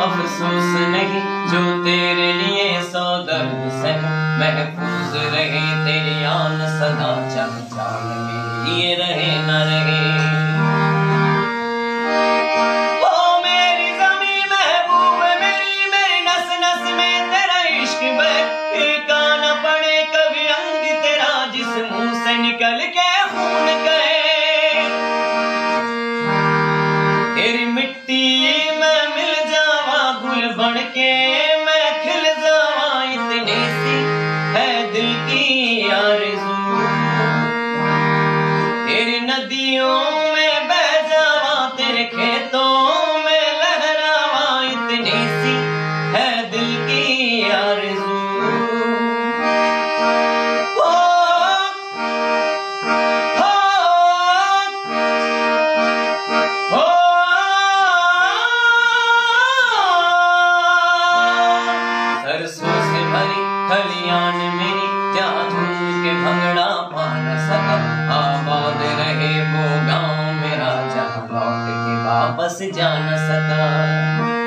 अफसोस नहीं जो तेरे लिए सौ दर्द सहे, महफूज रहे तेरी आन सदा, चाहे जान मेरी ये रहे न रहे। ओ मेरी ज़मीं महबूब मेरी, मेरी नस नस में तेरा इश्क बहका न पड़े कभी अंग तेरा, जिस मुंह से निकल के खून कहे। तेरी मिट्टी में मिल जावा गुल बन के, मैं खिल जावा, इतनी सी है दिल की आरज़ू। तेरी नदियों में बह जावा, तेरे खेतों में लहरावा, इतनी सी है दिल की आरज़ू। सरसों से भरी खलियान मेरी, जहाँ झूम के भंगड़ा पा न सका, आबाद रहे वो गाँव मेरा, जहाँ लौट के वापस जा न सका।